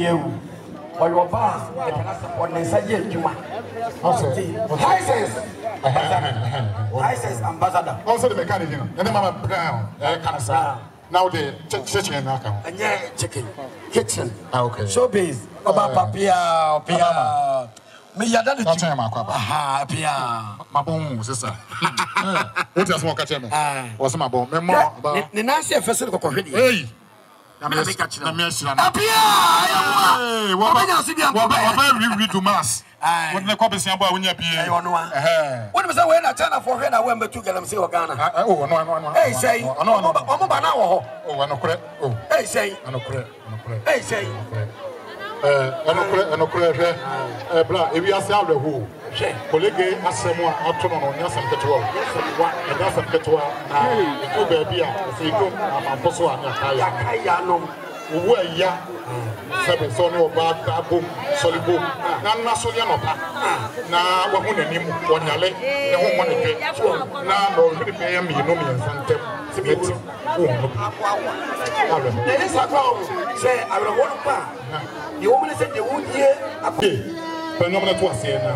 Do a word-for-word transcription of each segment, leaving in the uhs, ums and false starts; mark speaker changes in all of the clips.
Speaker 1: you. Or your boss, the person on the side, you might. License. License ambassador.
Speaker 2: Also the mechanic, and then Mama Brown, Canasa. Now the kitchen account.
Speaker 1: And yeah, chicken. Kitchen.
Speaker 2: Okay.
Speaker 1: Showbiz. About Papia, Pia. Me ya dad
Speaker 2: the time,
Speaker 1: aha, Pia.
Speaker 2: My bone, sister. What is more catching? What's my bone? Memoir.
Speaker 1: The Nancy Fessel of Corredia.
Speaker 2: Hey. I'm going to catch them. Hey, what about we do mass? When the copy sample when you pay, what was the way I turn for her? I went to get them see Ghana. Oh, no, no, no. Hey, say, no, no, no. Oh, I know correct. Oh, hey, say, I know correct. Hey, say, I know correct. If you are sound the who, colleague, as someone up to on Yasan Ketua, and Yasan Ketua, you baby, so you come, I'm also on Kayano. Where ya seven son of bad boom, solid boom, Nana Solianopa. Now, what would name one yale, the home one again. Now, no, really pay me, no means and them. There is a problem. Say, I will want to pass. You only said you would hear a pay. Phenomenal to us here now.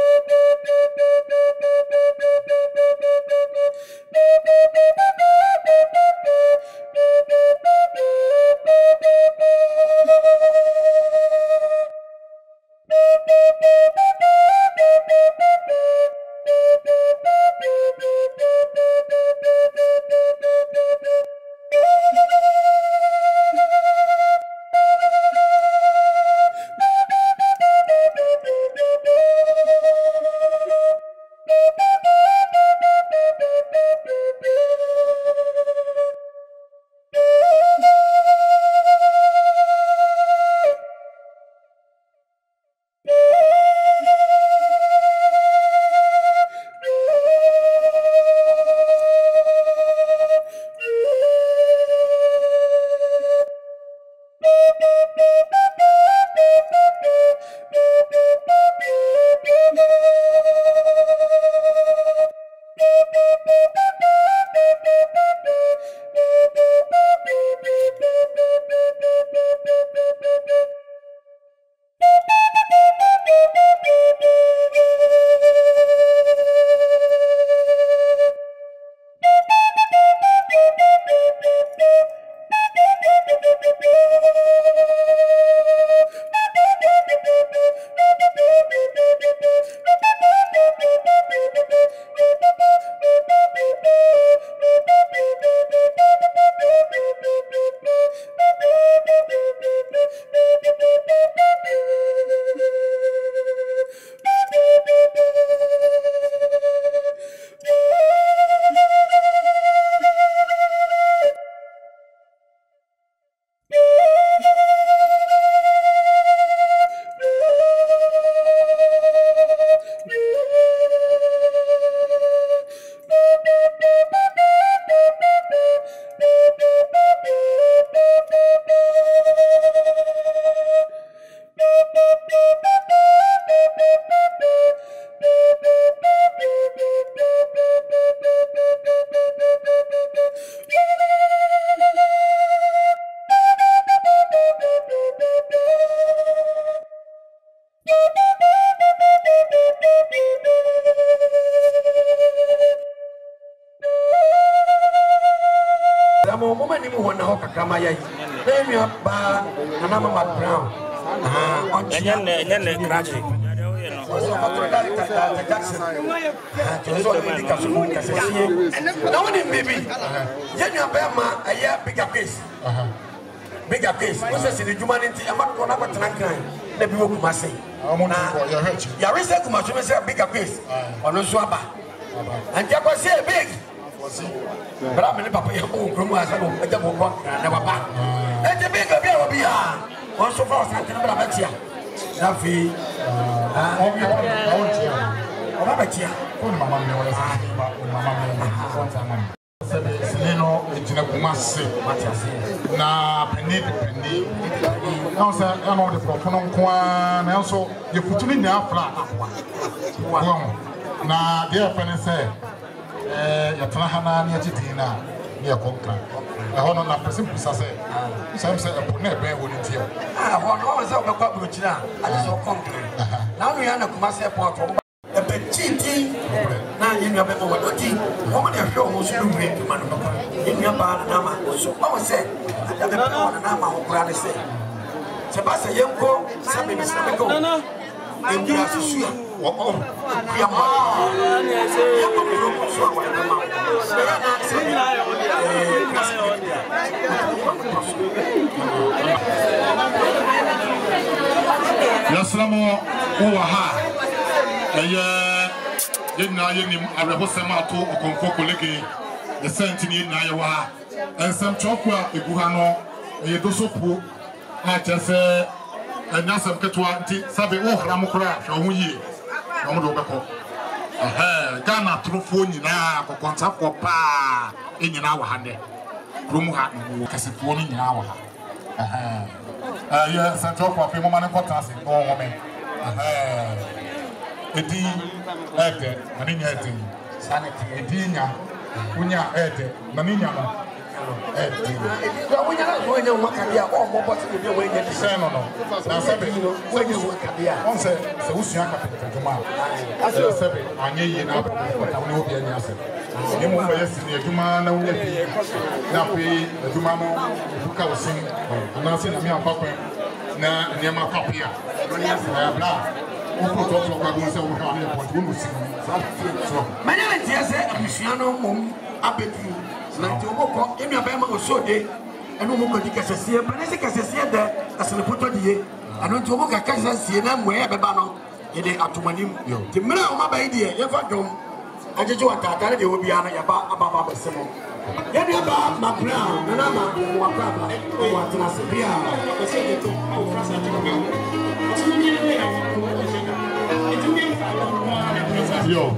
Speaker 2: Kamaya, name your bar, and I'm a brown. Ah, and then the graduate. No one in baby. Then your Bama, a year bigger case. Bigger case. What's the humanity? I'm not going to have a tank. The people must say, your research must say a bigger case on the swabber. And Jabba say big. But I'm in the papa, oh, Gruma, I don't want never back. And the bigger will be on so far, I can never here. Nafi, Selino, it's in a Kumasi, na penny, penny. Now, sir, I know the Profonum Kwan, also you put in the flat. Now, dear penny say. Yatrahana Yatina, Yeah, concrete. I want to present Pisa. Some say a pone be won tie.
Speaker 1: Ah, one always have a couple of china. I so concrete. Now we are na Kumasi airport. A petiti. Now you have a what tea. Woman have shown us to bring to man. In your bar nama. So I was said, I have a nama who grant say. Sebasa Yanko, Sammy Mister No, no. And you have to see. Oh,
Speaker 2: Yaslamo Owaha. Yena Yenim Arabosamato or Confoko Legi, the Sentinel Nayawa, and some Chokwa, Ibuhano, Yedosopu, I just say, and Nasam Ketwanti, Sabi Ramukra, Shahuyi, Ramudoko. Ghana through phone in our contact for pa in our hand. Rumuha, Cassiponi in our hand. Yes, I talk of a woman and potassium, no woman. A D, Ede, Manina, Sanity, Edina, Unia, Ede, Manina. Eh, we are going to work at the almost possibly the way you say no. Now, seven, when you work at the once, so who's your capital to Mark? As I said, I knew you know, but I will be an answer. You move for yesterday, Juma, no, Napi, the Jumano, who was singing, announcing a mere papa, now near my copy. Blah. Who put up for Bagus over here, but who was singing. So, my name is Jesse, I'm Luciano Mum, Abbey. Like you walk in your Bama or so day, and no more can see a Panasic as I said that as a put on the year. I don't walk a Kansas see them where Babano, in the Atumanim. The Miller of my idea, if I don't, I just want that they will be on a bar above Simon. Then you about my brown, and I'm a Wakaba, or what I say, yo.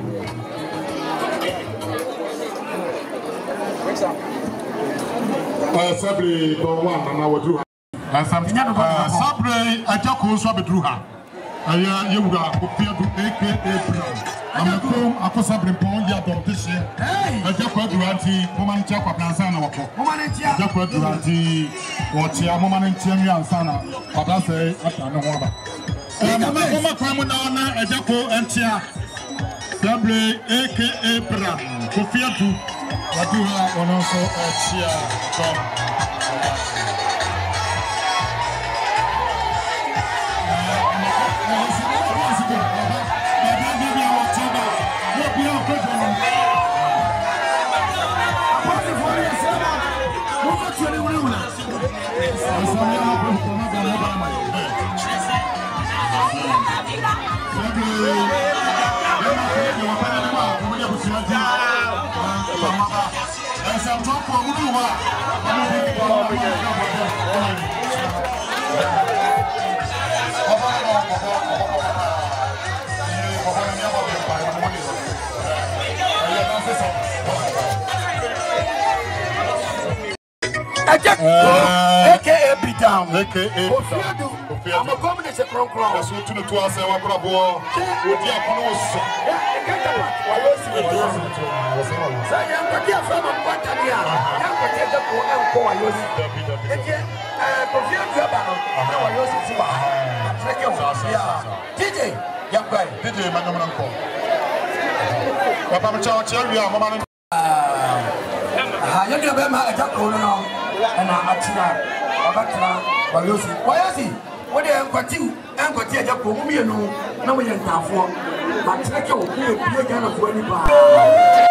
Speaker 2: Uh, Sabri, one, and I will do. And something uh, Sabri, I just call Sabri Druha. I you would appear to A K A Brown. I'm a home, I was Sabri Pond, Yadom this year. I just got to Auntie, Woman Chapa Plansana, Jacques Duranti, or Chia, Woman and Chia and Sana, but I say, I don't know what. And I'm a woman coming down, a Jaco and Chia. Sabri, A K A Brown, Kofia to. What do you have on also a cheer from I'm talking about who you are. A K A beat down. A K A I'm a combination from Crown. That's what to the two hours and one bravo. With the Aponos. So young Patia from Patalia. Young Patia for Uncle Ayosi. Perfume Jabano. Now Ayosi Siba. Check your house. D J. Young guy. D J Manamanko. Papa Chow, you are Mamma. Ah, you're going to be my Jack. And I actually, Wayosi, Wayosi, what they have got you, and got you, no, we ain't now for. But check your beer kind of twenty.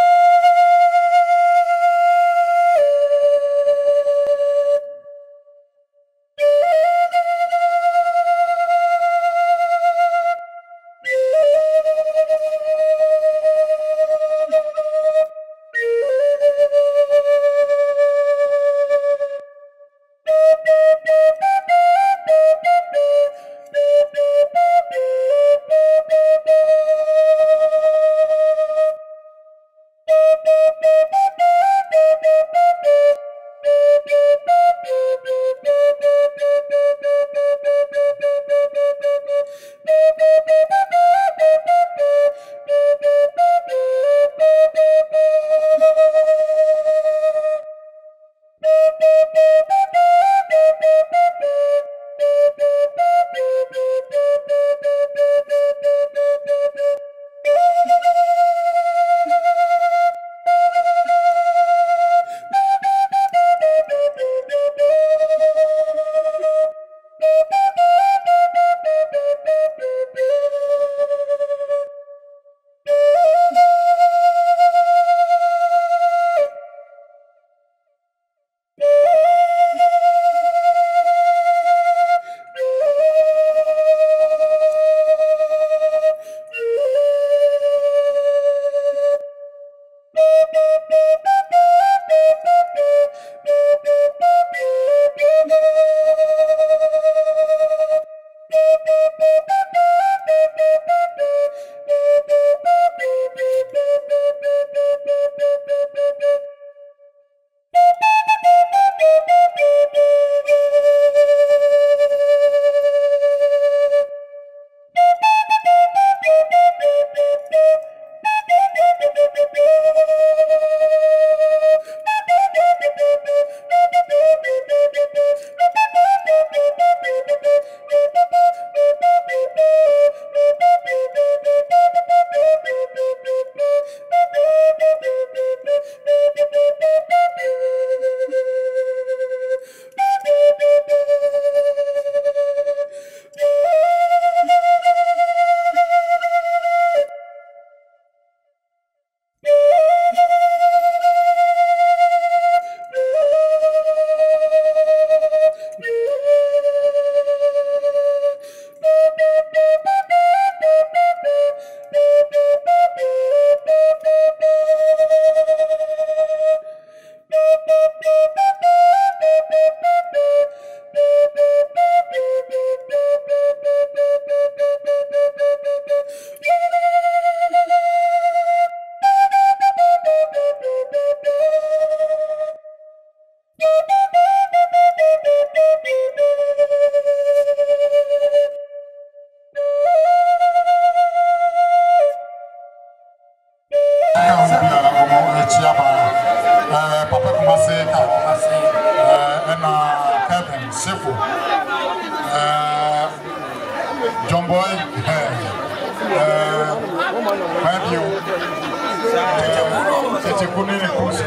Speaker 2: Simple. Uh, John Boy. Uh, Matthew. It's a good name.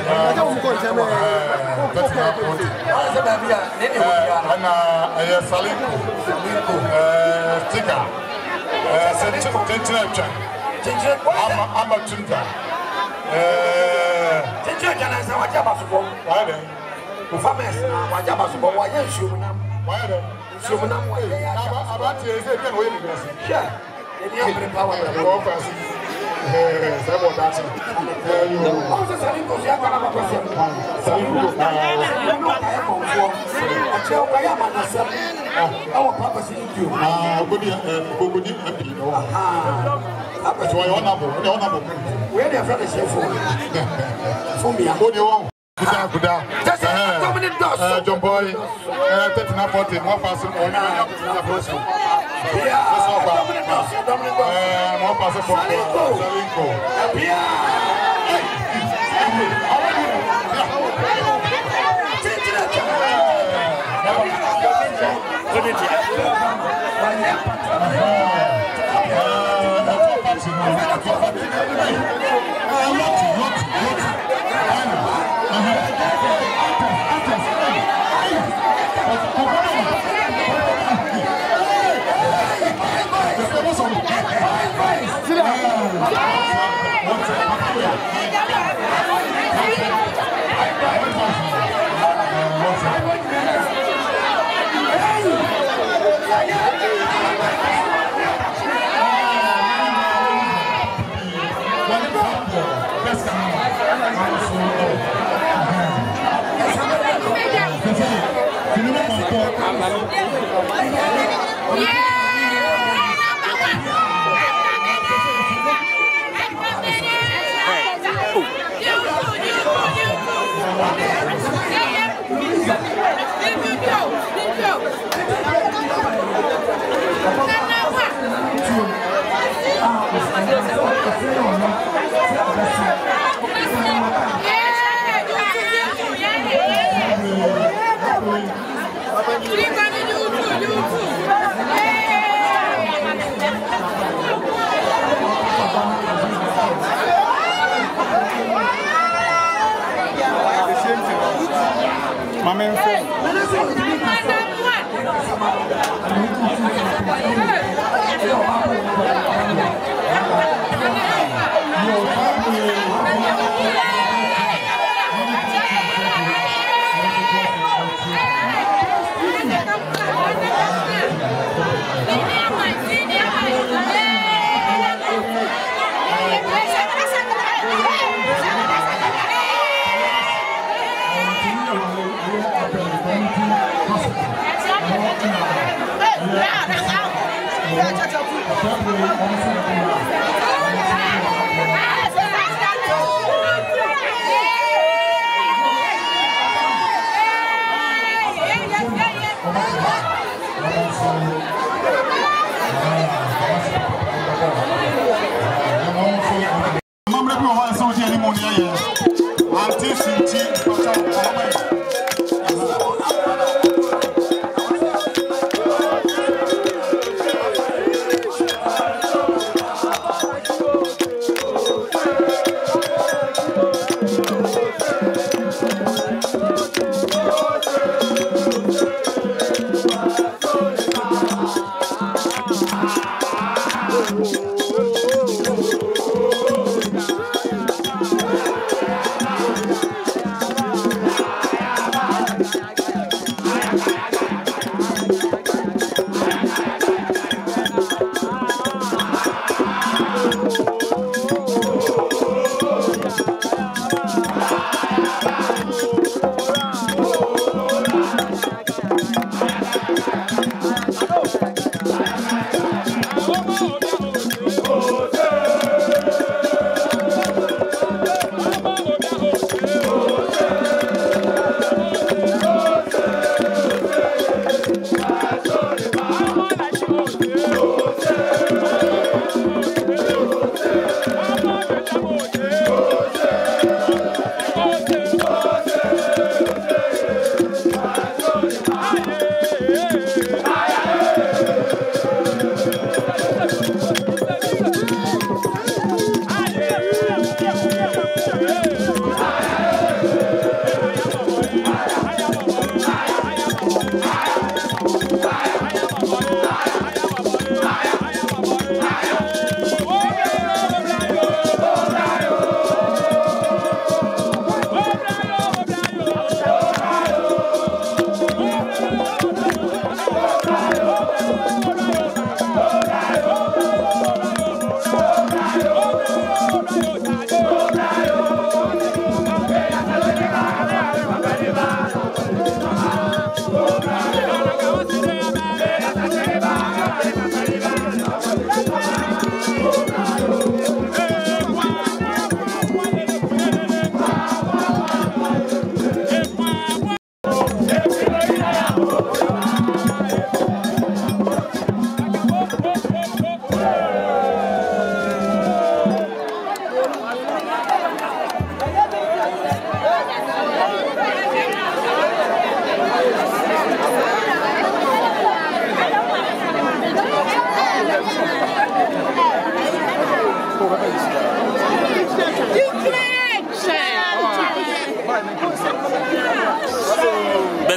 Speaker 2: And uh, Salinko. Uh, Tika. Uh, I'm a Tunta. Uh, why then? Farmers, my Jabasubo, why are you? Why then? Sumunam, why about to say, you're waiting to see. Yeah, and you're power of the office. Several dancing. Also, Salinko, you have a question. Salinko, I tell my Yamana, our papa seeing you. Ah, good, good, good, that's why honorable, honorable. Where they are from the same phone. For me, I'm going on. Kuda kuda. Just a dominant dust. John Boy, thirteen and fourteen, one person on the first one. Yeah, dominant dust, dominant dust. One person for Salinko.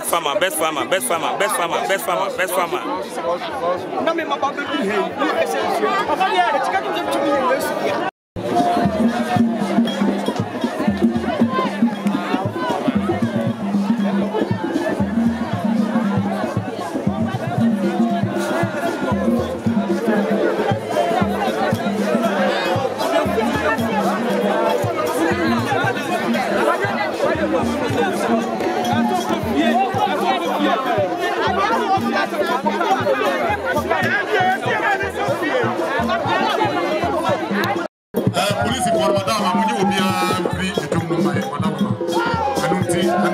Speaker 3: farmer, best farmer, best farmer, best farmer, best farmer, best farmer.
Speaker 2: Police for madam, I'm going to be a free to do my madam. I don't think I'm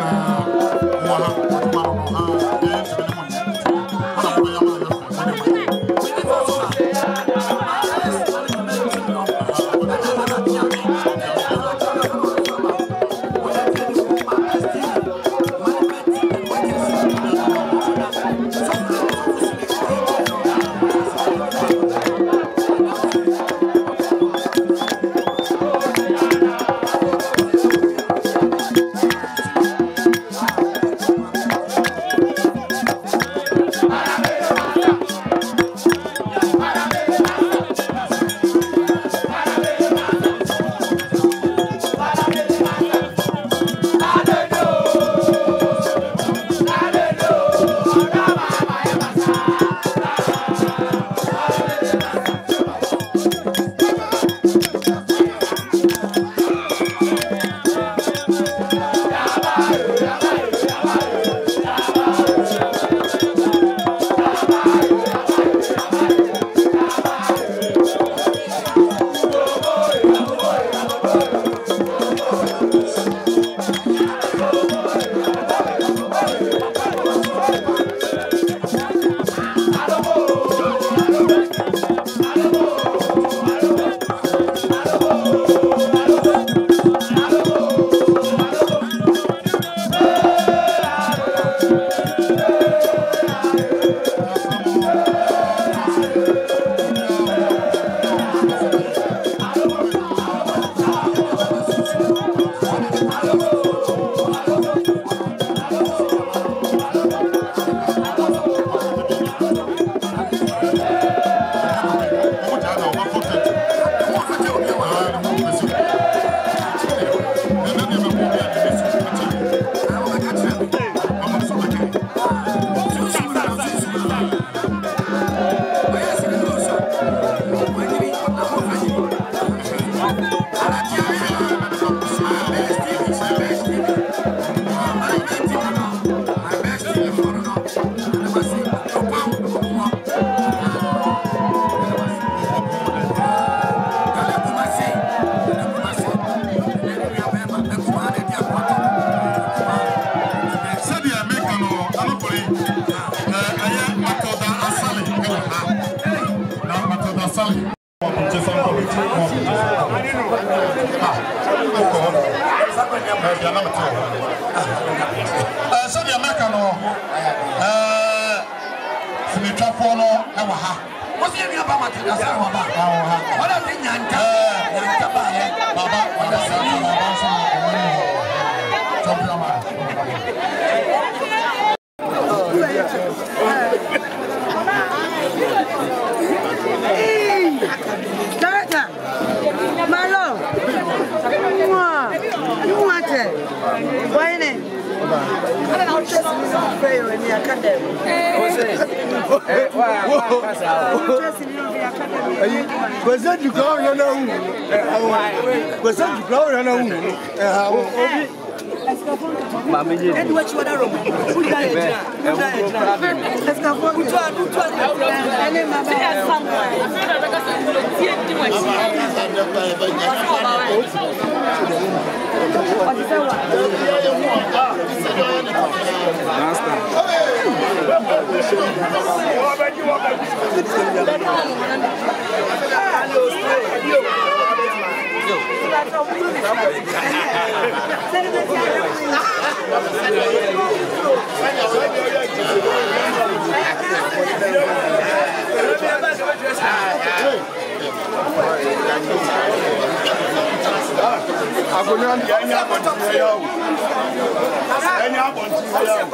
Speaker 4: I'm